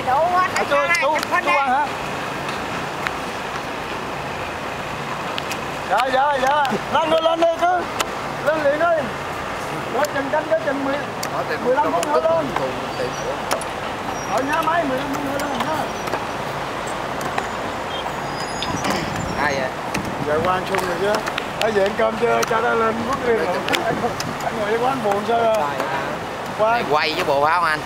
Chú Quang hả? Dạ. Lên đi cứ. Lên liền đi. Rồi chừng canh cái chừng 15 phút nữa lên. Ở nhà máy 15 phút nữa lên nha. Ai vậy? Giờ Quang Xuân rồi chứ. Ở về ăn cơm chưa? Cho nó lên bước liền. Anh ngồi với quán buồn sao rồi? Quay với bộ phải không anh?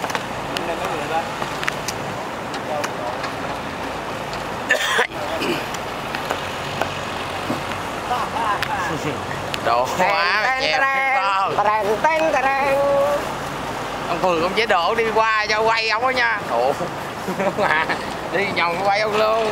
Đồ quá chèo ông Phường ông chế độ đi qua cho quay ông đó nha. Ủa mà đi vòng quay ông luôn.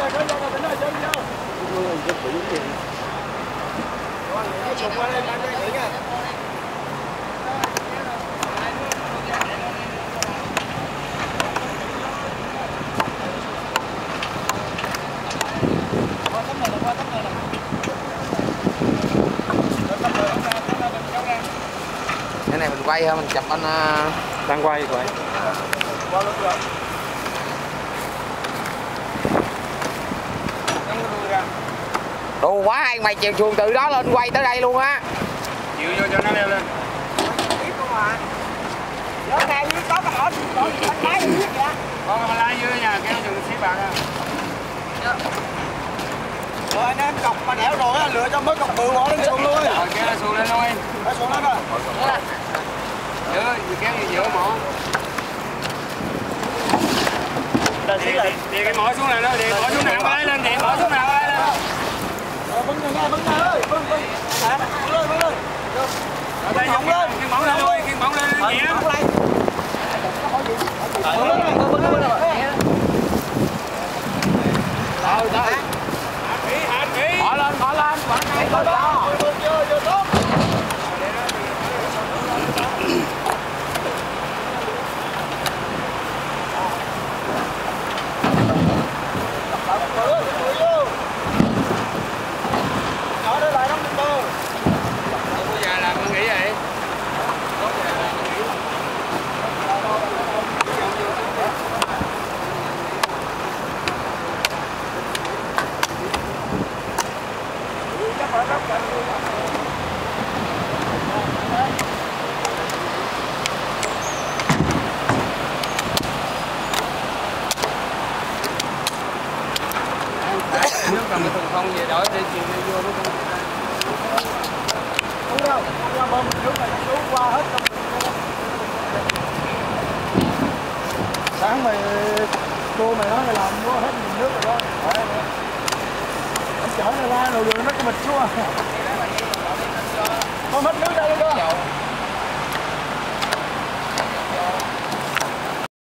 Cái này mình quay thôi, mình chụp anh đang quay. Đồ quá hay mày chèo xuồng từ đó lên quay tới đây luôn á. Chịu vô cho nó leo lên. Có cái lái dưới kìa. Con mà lái dưới nhà kéo chừng xí bạc à. Rồi anh em cọc mà đẻo rồi á, lựa cho mới cọc bự bỏ lên xuồng luôn. Rồi kéo xuồng lên luôn em. Kéo xuồng lên rồi. Kéo giữa mỏ. Đi cái mỏ xuống này đó, đi mỏ xuống nào có lấy lên, đi mỏ xuống nào có lấy lên. Bưng nhà ơi, bưng. Bưng lên. Rồi nhổng lên, cái mỏng lên thôi, cái mỏng lên nhẹ. Hạ kỹ. Bỏ lên, bỏ lên. Nước cầm cái thùng không về đổi để chiều đi vô nó không đâu, qua bơm nước này nó qua hết trong sáng mày cô mày nói mày làm mua hết nước rồi đó. Anh chở nó ra rồi nó cái bịch xuống. Không hết nước đây đó.